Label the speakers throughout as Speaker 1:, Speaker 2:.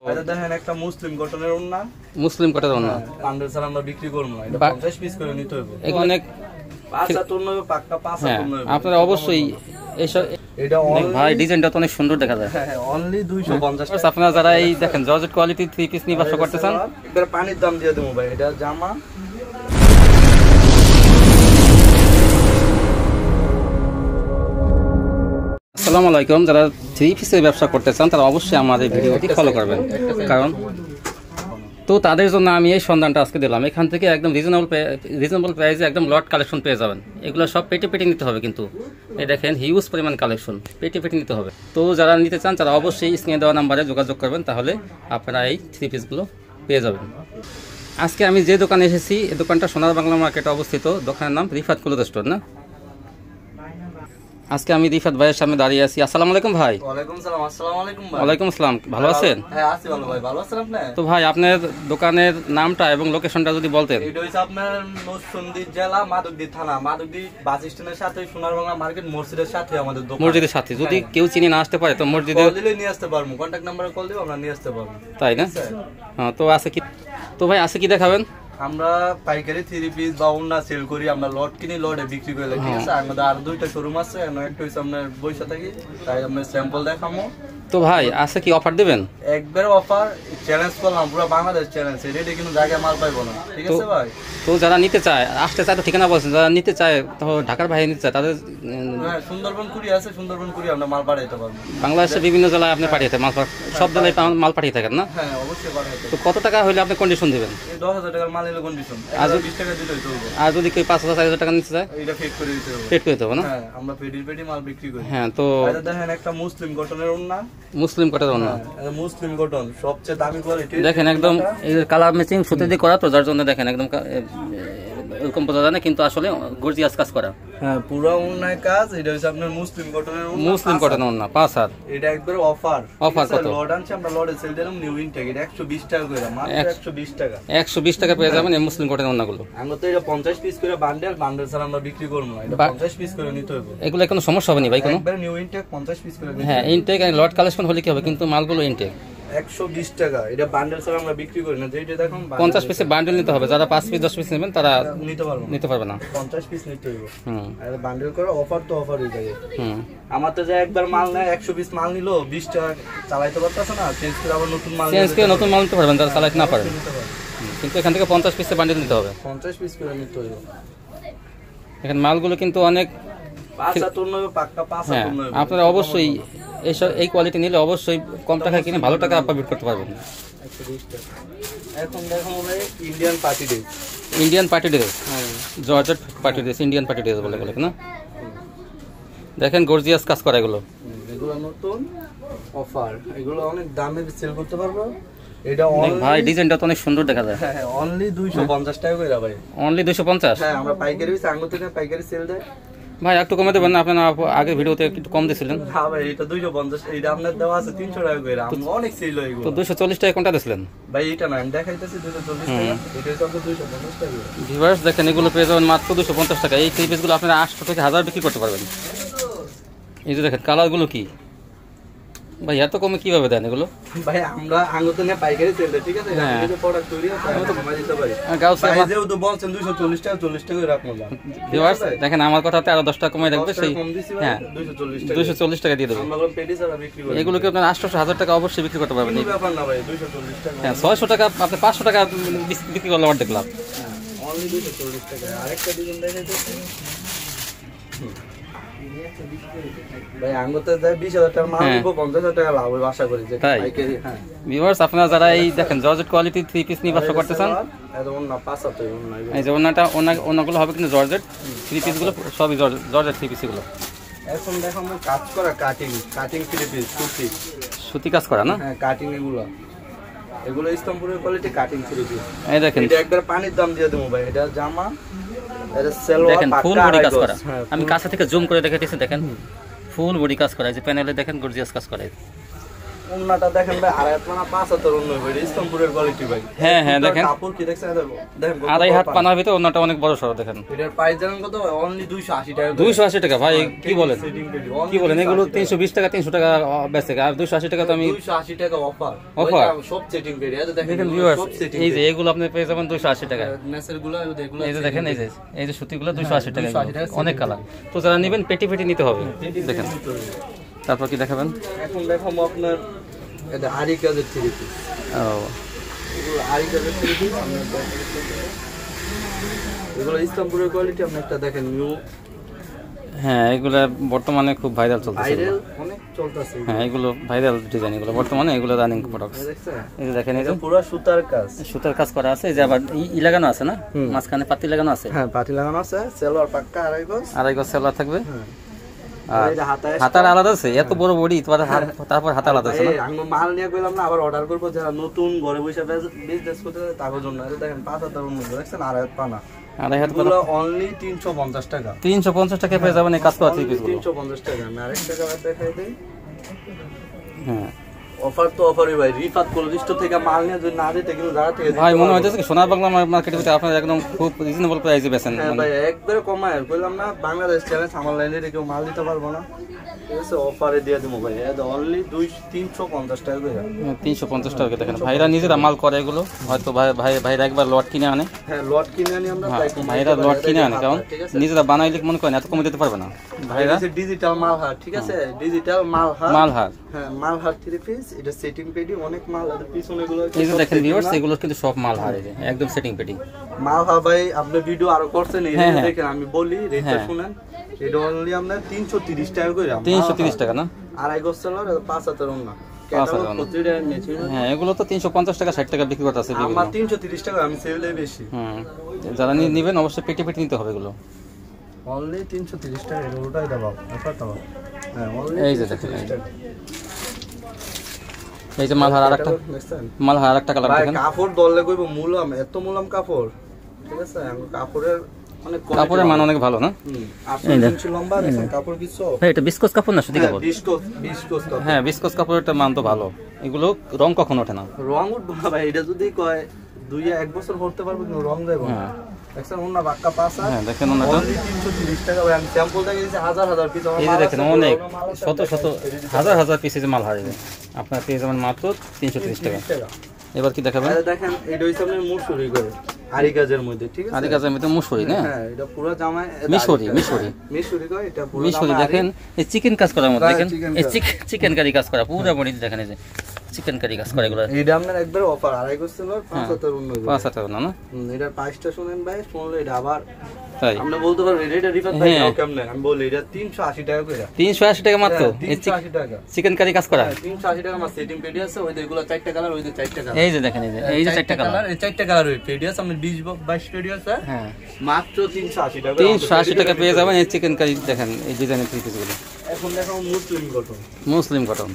Speaker 1: এটা দেখেন একটা মুসলিম কটনের ওন্না,
Speaker 2: মুসলিম কটনের ওন্না
Speaker 1: পান্ডেল স্যার আমরা বিক্রি করব না, এটা 50 পিস করে নিতে হবে।
Speaker 2: এগুলো অনেক
Speaker 1: পাঁচা তোন্ন পাক্কা পাঁচা তোন্ন।
Speaker 2: আপনারা অবশ্যই এইসব,
Speaker 1: এটা
Speaker 2: ভাই ডিজাইনটা তো অনেক সুন্দর দেখা যায়।
Speaker 1: হ্যাঁ অনলি 250।
Speaker 2: আপনারা যারা এই দেখেন জর্জেট কোয়ালিটি 3 পিস নিয়ে ব্যবসা করতে চান,
Speaker 1: এর পানির দাম দিয়ে দেবো ভাই। এটা জামা
Speaker 2: আসসালামু আলাইকুম। যারা 3 পিসের ব্যবসা করতে চান তারা অবশ্যই আমাদের ভিডিওটি ফলো করবেন, কারণ তো তাদের জন্য আমি এই সন্ধানটা আজকে দিলাম। এখান থেকে একদম রিজনেবল প্রাইসে একদম লট কালেকশন পেয়ে যাবেন। এগুলো সব পেটে পেটে নিতে হবে, কিন্তু এই দেখেন হিউজ পরিমাণ কালেকশন, পেটে পেটে নিতে হবে। তো যারা নিতে চান তারা অবশ্যই স্ক্রিনে দেওয়া নাম্বারে যোগাযোগ করবেন, তাহলে আপনারা এই 3 পিসগুলো পেয়ে যাবেন। আজকে আমি যে দোকানে এসেছি, এই দোকানটা সোনার বাংলা মার্কেটে অবস্থিত। দোকানের নাম রিফাত ক্লোথ স্টোর না। আজকে আমি রিফাত ভাইয়ের সামনে দাঁড়িয়ে আছি। আসসালামু আলাইকুম ভাই।
Speaker 1: ওয়ালাইকুম সালাম। আসসালামু আলাইকুম ভাই।
Speaker 2: ওয়ালাইকুম আসসালাম, ভালো আছেন?
Speaker 1: হ্যাঁ আছি ভালো ভাই। ভালো আছেন আপনি?
Speaker 2: তো ভাই আপনার দোকানের নামটা এবং লোকেশনটা যদি বলতেন।
Speaker 1: এটা হইছে আপনার নরসিংদী জেলা মাদকদি থানা, মাদকদি বাস স্ট্যান্ডের সাথে সোনার বাংলা মার্কেট মসজিদের সাথে আমাদের দোকান।
Speaker 2: মসজিদের সাথে যদি কেউ চিনি না আসতে পারে তো মসজিদে
Speaker 1: কল দিলে নিয়ে আসতে পারবো, কন্টাক্ট নম্বরে কল দিব, আমরা নিয়ে আসতে পারবো।
Speaker 2: তাই না? হ্যাঁ। তো আছে কি, তো ভাই আছে কি দেখাবেন?
Speaker 1: আমরা পাইকারি 3 পিস বা ওন্না সেল করি, আমরা লট কিনি, লটে বিক্রি করি, ঠিক আছে? আমাদের আর 2টা শোরুম আছে, একটা হইছে আপনার বইসা থাকি, তাই আমরা স্যাম্পল দেখামো।
Speaker 2: তো ভাই আছে কি অফার দিবেন?
Speaker 1: একবার অফার চ্যালেঞ্জ করলাম, পুরো বাংলাদেশ চ্যালেঞ্জ, রেডি কিন্তু জায়গায় মাল পাইবো না, ঠিক আছে ভাই?
Speaker 2: তো যারা নিতে চায় আসতে চায় তো ঠিকানা বলছেন, যারা নিতে চায় তো ঢাকার বাইরে নিতে চায় তাদের
Speaker 1: হ্যাঁ সুন্দরবন কুড়ি আছে, সুন্দরবন কুড়ি আমরা মাল পাঠাইতে পারবো।
Speaker 2: বাংলাদেশের বিভিন্ন জেলায় আপনি পাঠিয়ে থাকেন মাল, সব জেলায় মাল পাঠিয়ে থাকেন না?
Speaker 1: হ্যাঁ অবশ্যই পাঠাইতে।
Speaker 2: তো কত টাকা হলে আপনি কন্ডিশন দিবেন?
Speaker 1: এই 10,000 টাকার মাল নিলে কন্ডিশন, আর 20 টাকা দিলেই চলবে।
Speaker 2: আর যদি কেউ 5,000 4,000 টাকা নিতে চায়
Speaker 1: এটা ফিট করে দিতে হবে।
Speaker 2: ফিট করে দিতে হবে না?
Speaker 1: হ্যাঁ আমরা পেডি মাল বিক্রি করি।
Speaker 2: হ্যাঁ। তো
Speaker 1: এটা দেখেন একটা মুসলিম কটনের ওন্না,
Speaker 2: মুসলিম কটনের ওন্না,
Speaker 1: মুসলিম কটন সবচেয়ে দামি কোয়ালিটি।
Speaker 2: দেখেন একদম এই কালার ম্যাচিং সুতে দিয়ে করা, তো যার জন্য দেখেন একদম এরকম বোঝা যায় না, কিন্তু আসলে গর্জিয়াস কাজ করা।
Speaker 1: হ্যাঁ পুরো ওন্নায় কাজ। এটা হচ্ছে আপনার মুসলিম কটনের ওন্না,
Speaker 2: মুসলিম কটনের ওন্না 5,000।
Speaker 1: এটা একবার অফার কত? লট আনছে আমরা, লটে সেল দিলাম নিউ ইনটেক, এটা 120 টাকা করে, মাত্র 120 টাকা।
Speaker 2: 120 টাকা পেয়ে যাবেন এই মুসলিম কটনের ওন্নাগুলো।
Speaker 1: আমরা তো এটা 50 পিস করে বান্ডেল স্যার আমরা বিক্রি করব না, এটা 50 পিস করে নিতে হবে।
Speaker 2: এগুলো কোনো সমস্যা হবে না ভাই? কোনো
Speaker 1: একবার নিউ ইনটেক 50 পিস করে নিতে হবে।
Speaker 2: হ্যাঁ ইনটেক আর লট কালেকশন হলে কি হবে, কিন্তু মালগুলো ইনটেক
Speaker 1: 120 টাকা। এটা বান্ডেল স্যার আমরা বিক্রি করি না, যেটা দেখুন
Speaker 2: 50 পিসের বান্ডেল নিতে হবে। যারা 5 পিস 10 পিস নেবেন তারা নিতে পারবে না,
Speaker 1: 50 পিস নিতে হবে।
Speaker 2: আর
Speaker 1: বান্ডেল করে অফার তো অফার হয়ে যায়।
Speaker 2: আমার
Speaker 1: তো যে একবার মাল নেয় 100 পিস মাল নিলো 20 টাকা চালাইতে পারতাছ না, চেঞ্জ করে আবার নতুন মাল
Speaker 2: নিতে পারবেন যারা চালাইতে না পারেন, কিন্তু এখান থেকে 50 পিসের বান্ডেল নিতে হবে,
Speaker 1: 50 পিস করে নিতে হবে।
Speaker 2: এখানে মালগুলো কিন্তু অনেক
Speaker 1: পাঁচা তোন্ন পাক্কা পাঁচা তোন্ন।
Speaker 2: আপনারা অবশ্যই এই কোয়ালিটি নিলে অবশ্যই কম টাকায় কিনে ভালো টাকা প্রফিট করতে পারবেন।
Speaker 1: 120 টাকা। এখন দেখো ভাই ইন্ডিয়ান পার্টি ড্রেস,
Speaker 2: হ্যাঁ georgette party dress, Indian party dress বলে না? দেখেন গর্জিয়াস কাজ করা এগুলো
Speaker 1: নতুন অফার, এগুলো অনেক দামে সেল করতে পারবো। এটা
Speaker 2: ভাই ডিজাইনটা তো অনেক সুন্দর দেখা যায়।
Speaker 1: হ্যাঁ অনলি 250 টাকা করে ভাই।
Speaker 2: অনলি 250?
Speaker 1: হ্যাঁ আমরা পাইকারি সাঙ্গ থেকে পাইকারি সেল দেয়
Speaker 2: ভাই। একটু কমে দেবেন না? আপনারা আগের ভিডিওতে একটু কম দিয়েছিলেন।
Speaker 1: হ্যাঁ ভাই এটা 250, এটা আপনার দেওয়া আছে 300 টাকা করে, আমরা অনেক সেল হয় এগুলো।
Speaker 2: তো 240 টাকা কোনটা দিয়েছিলেন
Speaker 1: ভাই? এটা না আমি দেখাইতেছি 240 টাকা, এটা হচ্ছে 250 টাকা।
Speaker 2: ভিউয়ার্স দেখেন এগুলো পেয়ে যাবেন মাত্র 250 টাকা। এই 3 পিসগুলো আপনারা 800 থেকে 1000 বিক্রি করতে পারবেন। এই যে দেখেন কালারগুলো কি ভাই, এত কমে কিভাবে দেন এগুলো?
Speaker 1: ভাই আমরা আঙ্গুতে নিয়ে পাইকারি সেল দেই, ঠিক আছে? এটা প্রোডাক্ট তৈরি আছে, আমি তো কমাই দিতে পারি। ভাই যেও তো বলছেন 240 টাকা 40 টাকা রাখবো না।
Speaker 2: ভিউয়ার্স দেখেন আমার কথাতে আরো 10 টাকা কমাই রাখবে, সেই হ্যাঁ 240 টাকা দিয়ে দেবেন।
Speaker 1: আমরা পেডি ছাড়া বিক্রি করি।
Speaker 2: এগুলো কি আপনার 800 1000 টাকা অবশ্যই বিক্রি করতে পারবেন।
Speaker 1: এই ব্যাপার না ভাই, 240 টাকা।
Speaker 2: হ্যাঁ 600 টাকা আপনি 500 টাকা বিক্রি করলে অর্ধেক লাভ।
Speaker 1: অনলি 240 টাকা। আরেকটা ডিজাইন দেখাইতেছি ভাই, আঙ্গুতে যায় 20,000 টাকা মাল দিব, 50,000 টাকা লাভ হবে আশা করি। পাইকারি। হ্যাঁ
Speaker 2: ভিউয়ার্স আপনারা যারা এই দেখেন জর্জেট কোয়ালিটি 3 পিস নিয়ে ব্যবসা করতে চান, এই যে ওন্নাগুলো হবে কিন্তু জর্জেট 3 পিসগুলো সবই জর্জেট 3 পিসগুলো।
Speaker 1: এখন দেখো আমরা কাজ করা কাটিং 3 পিস
Speaker 2: সুতি কাজ করা না?
Speaker 1: হ্যাঁ কাটিং এগুলো ইসলামপুরের কোয়ালিটি কাটিং 3 পিস।
Speaker 2: এই দেখেন
Speaker 1: এটা একবার পানির দাম দিয়ে দেবো ভাই। এটা জামা, এটা সালোয়ার,
Speaker 2: দেখেন ফুল বডি কাজ করা। আমি কাছে থেকে জুম করে দেখাইতেছি, দেখেন ফুল বডি কাজ করা। এই যে প্যানেলে দেখেন গর্জিয়াস কাজ করা।
Speaker 1: ওন্নাটা দেখেন ভাই আড়াই হাত পানা 75 অন্য ভাই ইসলামপুরের কোয়ালিটি ভাই।
Speaker 2: হ্যাঁ হ্যাঁ দেখেন
Speaker 1: কাপড় কি দেখছেন দেখেন
Speaker 2: আড়াই হাত পানার ভিতরে ওন্নাটা অনেক বড় সড়ো দেখেন।
Speaker 1: এটার প্রাইস জানেন কত? অনলি 280 টাকা।
Speaker 2: 280 টাকা ভাই কি বলেন? কি বলেন এগুলো 320 টাকা 300 টাকা বেচে আর 280 টাকা তো আমি
Speaker 1: 280 টাকা অফার
Speaker 2: অফার
Speaker 1: সব সেটিং পেডি। এই দেখেন
Speaker 2: দেখেন ভিউয়ার্স এই যে এগুলো আপনি পেয়ে যাবেন 280 টাকা।
Speaker 1: নেসের গুলো এগুলো
Speaker 2: এই যে দেখেন এই যে সুতিগুলো 280 টাকা অনেক কালার। তো যারা নেবেন পেটি পেটি নিতে হবে দেখেন। তারপর কি দেখাবেন?
Speaker 1: এখন দেখাবো আপনার এটা আরি কাজের থ্রি পিস।
Speaker 2: ও
Speaker 1: এগুলো আরি কাজের থ্রি পিস এগুলো ইসলামপুরের কোয়ালিটি। আপনি একটা দেখেন নিউ।
Speaker 2: হ্যাঁ এগুলো বর্তমানে খুব ভাইরাল চলতেছে।
Speaker 1: ভাইরাল অনেক চলতেছে।
Speaker 2: হ্যাঁ এগুলো ভাইরাল ডিজাইন এগুলো বর্তমানে এগুলো রানিং প্রোডাক্টস। এই যে দেখেন এই যে
Speaker 1: পুরো সুতার কাজ,
Speaker 2: সুতার কাজ করা আছে। এই যে আবার ই লাগানো আছে না, মাঝখানে পাতি লাগানো আছে।
Speaker 1: হ্যাঁ পাতি লাগানো আছে। সেলোয়ার পাক্কা আড়াই গজ
Speaker 2: সেলোয়ার থাকবে।
Speaker 1: আর
Speaker 2: হাতার আলাদা আছে, এত বড় বডি তারপর হাতা আলাদা আছে।
Speaker 1: আমি মাল নিয়ে গেলাম না, আবার অর্ডার করবো যারা নতুন ঘরে বসে বিজনেস করতে তাদের জন্য। দেখেন 5000 মধ্যে দেখছেন আড়াই হাত পানা।
Speaker 2: আড়াই হাত
Speaker 1: পানা অনলি 350 টাকা।
Speaker 2: 350 টাকা পেয়ে যাবেন এই কাজ করা থ্রি পিস গুলো।
Speaker 1: 350 টাকা। আমি আরেকটা কালার দেখাই দেই।
Speaker 2: হ্যাঁ
Speaker 1: অফার তো অফারই ভাই। রিফাত কলেজ থেকে মাল নিয়ে যদি না দিতে কিন্তু জায়গা থেকে
Speaker 2: ভাই মনে হচ্ছে সোনার বাংলা মার্কেটের ভিতরে আপনারা একদম খুব রিজনেবল প্রাইসে বেচেন।
Speaker 1: ভাই একবারে কমায় বললাম না, বাংলাদেশ চ্যালেঞ্জ আমার লাইনে কেউ মাল দিতে পারবো না। ঠিক আছে অফারে দিয়ে দেবো ভাই। অনলি 350 টাকা করে।
Speaker 2: 350 টাকা দেখেন ভাইরা নিজেরা মাল করে এগুলো। হয়তো ভাইরা একবার লট কিনে আনে।
Speaker 1: হ্যাঁ লট কিনে আনি আমরা।
Speaker 2: ভাইরা লট কিনে আনে কারণ নিজেরা বানাইলে মনে করেন এত কমে দিতে পারবে না ভাইরা।
Speaker 1: ডিজিটাল মালহার, ঠিক আছে ডিজিটাল মালহার। হ্যাঁ মালহার থ্রি পিস। এটা সেটিং পেডি অনেক মাল আর পিছনে গুলো
Speaker 2: এই যে দেখেন ভিউয়ার্স এগুলো কিন্তু সব মালহার। এই যে একদম সেটিং পেডি
Speaker 1: মালহার ভাই। আপনি ভিডিও আরো করছেন এই দেখেন, আমি বলি রেটটা শুনেন। এটা অনলি আপনার 330 টাকা করে।
Speaker 2: 330 টাকা না?
Speaker 1: আড়াই গজ সেলোয়ার 5000 ওন্না।
Speaker 2: হ্যাঁ এগুলো তো 350 টাকা 60 টাকা বিক্রি করতেছে।
Speaker 1: আমার 330 টাকা আমি সেল দেই বেশি।
Speaker 2: যারা নেবেন অবশ্যই পেটি পেটি নিতে হবে এগুলো।
Speaker 1: অনলি 330 টাকা। এটা ওটাই দাও অফারটা। হ্যাঁ অনলি
Speaker 2: এই যে দেখেন এই যে মালহার আরেকটা কালার দেখেন।
Speaker 1: কাপড় দললে কইবো মুলাম, এত মুলাম কাপড়। ঠিক আছে কাপড়ের
Speaker 2: কাপড়ের মান অনেক ভালো না?
Speaker 1: লম্বা কাপড় কিছু।
Speaker 2: এটা বিস্কস কাপড় না সুতি কাপড়?
Speaker 1: বিস্কস কাপড়।
Speaker 2: হ্যাঁ বিস্কস কাপড়ের মান তো ভালো। এগুলো রং কখনো ওঠে না।
Speaker 1: রং উঠবে না ভাই। এটা যদি কয় 2-1 বছর পরতে পারবে কিন্তু রং যাবে না। দেখছেন ওন্না বাক্কা পাস। হ্যাঁ দেখেন ওন্নাটা 330 টাকা ভাই। আমি স্যাম্পল দেখাইছি হাজার পিস।
Speaker 2: এই যে দেখেন অনেক শত হাজার পিস মাল হারিয়ে আপনার পেয়ে যাবেন মাত্র 330 টাকা। এবার কি দেখাবেন?
Speaker 1: দেখেন এটা হইছে আপনার মুসুরি করে আরি কাজের মধ্যে। ঠিক আছে
Speaker 2: আরি কাজের মধ্যে মুসুরি না?
Speaker 1: হ্যাঁ এটা পুরো জামায় মিশরি করে। এটা পুরো
Speaker 2: মিশরি দেখেন। এই চিকেন কাজ করার মধ্যে দেখেন এই চিকেন কারি কাজ করা পুরো বডি দেখেন। এই যে চিকেন কারি কাজ করে এগুলো।
Speaker 1: এটা আপনার একবার অফার আড়াই গজ সেলোয়ার 5000 ওন্না।
Speaker 2: 5000 না না?
Speaker 1: এটার প্রাইসটা শুনেন ভাই। শুনলে এটা আবার
Speaker 2: তাই
Speaker 1: আমরা বলতে পারবো এটা রিফাত ভাই নাও কেমনে। আমি বলি এটা 380 টাকা করে।
Speaker 2: 380 টাকা মাত্র?
Speaker 1: 380 টাকা
Speaker 2: চিকেন কারি কাজ করা।
Speaker 1: 380 টাকা আমার সেটিং পেডি আছে। ওই যেগুলো 4টা কালার, ওই যে 4টা কালার।
Speaker 2: এই যে দেখেন এই যে 4টা কালার।
Speaker 1: এই 4টা কালার ওই পেডি আছে। আমি 20-22 পেডি আছে। হ্যাঁ মাত্র 380 টাকা।
Speaker 2: 380 টাকা পেয়ে যাবেন এই চিকেন কারি দেখেন এই ডিজাইনের থ্রি পিসগুলো।
Speaker 1: এখন দেখো
Speaker 2: মুসলিম কটন।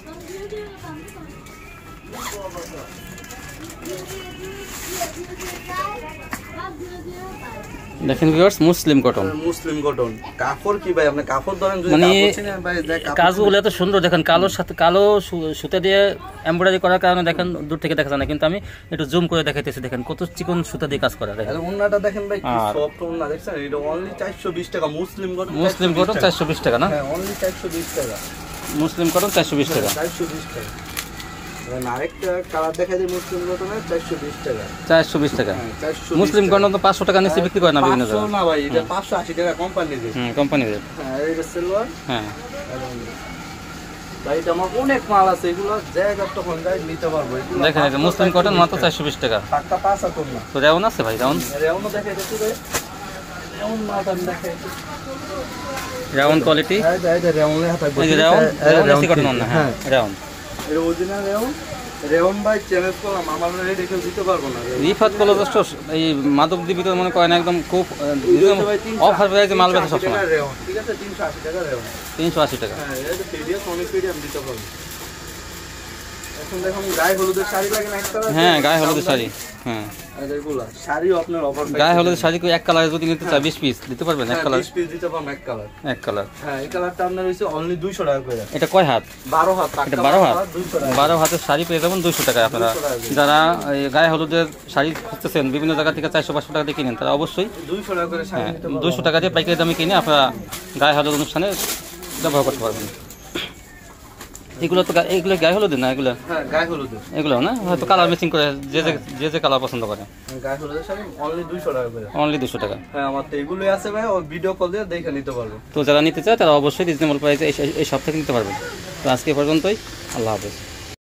Speaker 2: দেখেন ভিউয়ার্স মুসলিম কটন।
Speaker 1: কাপড় কি ভাই? আপনি কাপড় ধরেন যদি
Speaker 2: মানে
Speaker 1: কাপড় চিনেন ভাই
Speaker 2: কাজগুলো এত সুন্দর দেখেন। কালো সুতা দিয়ে এমব্রয়ডারি করার কারণে দেখেন দূর থেকে দেখা যায় না, কিন্তু আমি একটু জুম করে দেখাইতেছি। দেখেন কত চিকন সুতা দিয়ে কাজ করা। দেখেন
Speaker 1: ওন্নাটা দেখেন ভাই কি সফট ওন্না। দেখছেন এটা অনলি 420 টাকা। মুসলিম কটন
Speaker 2: 420 টাকা না?
Speaker 1: হ্যাঁ অনলি 420 টাকা।
Speaker 2: মুসলিম কটন 420 টাকা।
Speaker 1: 420 টাকা। আরেকটা কালার দেখাই দিই মুসলিম কটনের 420 টাকা।
Speaker 2: 420 টাকা। মুসলিম কটন তো 500 টাকা নিচে বিক্রি করে না বিভিন্ন জায়গায়।
Speaker 1: 500 না ভাই, এটা 580 টাকা কোম্পানি রেট।
Speaker 2: Company rate.
Speaker 1: হ্যাঁ এটা সেলোয়ার।
Speaker 2: হ্যাঁ
Speaker 1: ভাই এটা আমার অনেক মাল আছে। এগুলো জায়গা তখন যাই নিতে পারবো।
Speaker 2: দেখেন এটা মুসলিম কটন মাত্র 420 টাকা।
Speaker 1: পাক্কা 5 না।
Speaker 2: তো রাউন আছে ভাই? রাউন
Speaker 1: দেখাই দিচ্ছি ভাই। রাউন মালটা দেখাই দিচ্ছি।
Speaker 2: Rayon quality.
Speaker 1: এই রাউনের হাতে
Speaker 2: এই যে রাউন কটন না? হ্যাঁ রাউন।
Speaker 1: এর অরিজিনাল রাউন ভাই চ্যালেঞ্জ করলাম আমার রেট কেউ দিতে পারবো না।
Speaker 2: রিফাত কলেজ এই মাধবদ্বীপ ভিতরে মনে করেন একদম খুব অফার প্রাইসে মাল বেচে সবসময়।
Speaker 1: ঠিক আছে 380 টাকা রাউন।
Speaker 2: 380 টাকা।
Speaker 1: হ্যাঁ এটা পিডিএফ অনেক পিডিএফ দিতে পারবো। এখন দেখুন গায়ে হলুদের শাড়ি লাগে না এক কালার?
Speaker 2: হ্যাঁ গায়ে হলুদের শাড়ি, হ্যাঁ
Speaker 1: আর এগুলা শাড়িও আপনার অফার
Speaker 2: গায়ে হলুদের শাড়ি কি এক কালার যদি নিতে চাই 20 পিস দিতে পারবেন? এক কালার
Speaker 1: 20 পিস দিতে পারবেন এক কালার।
Speaker 2: এক কালার,
Speaker 1: হ্যাঁ এই কালারটা আপনার হইছে অনলি 200 টাকা করে।
Speaker 2: এটা কয় হাত?
Speaker 1: 12 হাত।
Speaker 2: এটা 12 হাত, 12 হাতের শাড়ি পেয়ে যাবেন 200 টাকায়। আপনারা যারা এই গায়ে হলুদের শাড়ি খুঁজতেছেন বিভিন্ন জায়গা থেকে 400-500 টাকা দিয়ে কিনেন, তারা অবশ্যই
Speaker 1: 200 টাকা করে শাড়ি নিতে পারবেন।
Speaker 2: 200 টাকা দিয়ে পাইকারি দামে কিনে আপনারা গায়ে হলুদ অনুষ্ঠানে ব্যবহার করতে পারবেন। এগুলো তো এগুলো গায়ে হলুদের না? এগুলো
Speaker 1: হ্যাঁ গায়ে হলুদের।
Speaker 2: এগুলো না হয়তো কালার ম্যাচিং করে যে কালার পছন্দ করে।
Speaker 1: গায়ে হলুদের শাড়ি অনলি 200 টাকা করে।
Speaker 2: অনলি 200 টাকা।
Speaker 1: হ্যাঁ আমার তো এগুলোই আছে ভাই, ওই ভিডিও কল দিয়ে দেখে নিতে পারবো।
Speaker 2: তো যারা নিতে চায় তারা অবশ্যই রিজনেবল প্রাইসে এই সব থেকে নিতে পারবেন। তো আজকে পর্যন্তই, আল্লাহ হাফেজ।